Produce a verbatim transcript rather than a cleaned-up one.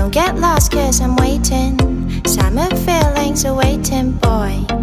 Don't get lost cause I'm waiting. Summer feelings are waiting, boy.